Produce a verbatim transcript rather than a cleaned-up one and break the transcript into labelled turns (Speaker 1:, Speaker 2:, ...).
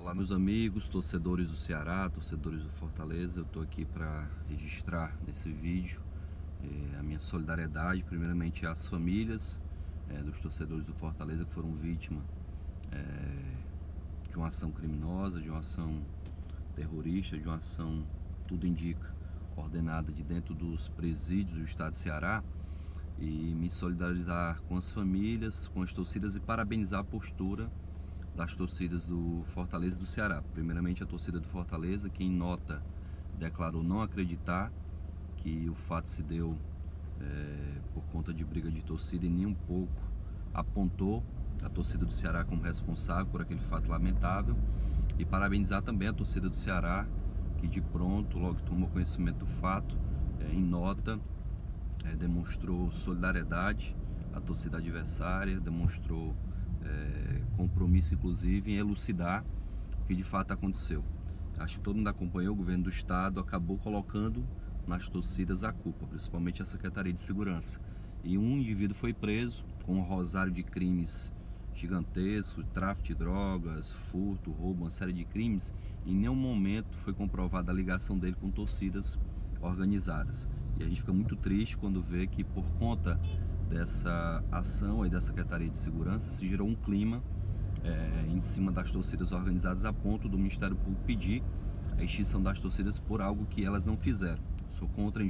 Speaker 1: Olá, meus amigos, torcedores do Ceará, torcedores do Fortaleza. Eu estou aqui para registrar nesse vídeo é, a minha solidariedade, primeiramente às famílias é, dos torcedores do Fortaleza que foram vítimas é, de uma ação criminosa, de uma ação terrorista, de uma ação, tudo indica, ordenada de dentro dos presídios do estado de Ceará, e me solidarizar com as famílias, com as torcidas e parabenizar a postura das torcidas do Fortaleza e do Ceará. Primeiramente a torcida do Fortaleza, que em nota declarou não acreditar que o fato se deu é, por conta de briga de torcida, e nem um pouco apontou a torcida do Ceará como responsável por aquele fato lamentável. E parabenizar também a torcida do Ceará, que de pronto, logo tomou conhecimento do fato, é, em nota é, demonstrou solidariedade à torcida adversária, demonstrou É, compromisso inclusive em elucidar o que de fato aconteceu. Acho que todo mundo acompanhou. O governo do estado acabou colocando nas torcidas a culpa, principalmente a Secretaria de Segurança, e um indivíduo foi preso com um rosário de crimes gigantesco, tráfico de drogas, furto, roubo, uma série de crimes. Em nenhum momento foi comprovada a ligação dele com torcidas organizadas, e a gente fica muito triste quando vê que por conta dessa ação aí da Secretaria de Segurança se gerou um clima é, em cima das torcidas organizadas, a ponto do Ministério Público pedir a extinção das torcidas por algo que elas não fizeram. Sou contra